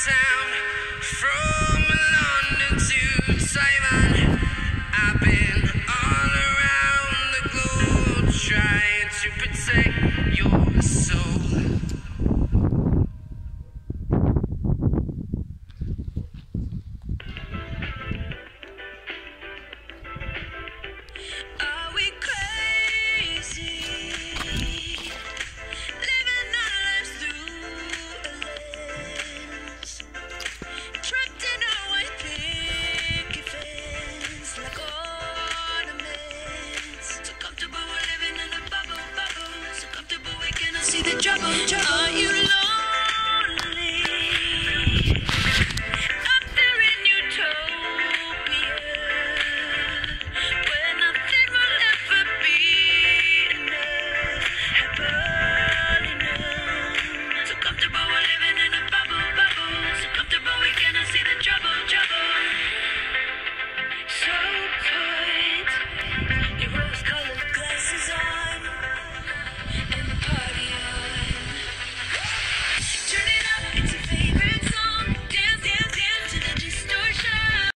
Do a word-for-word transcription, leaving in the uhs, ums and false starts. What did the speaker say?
sound from London to Taiwan. I've been all around the globe trying to protect your soul. Are we crazy? Living our lives through a lens, trapped in our white picket fence, like ornaments. So comfortable we're living in a bubble, bubble. So comfortable we cannot see the trouble, trouble. Are you lost?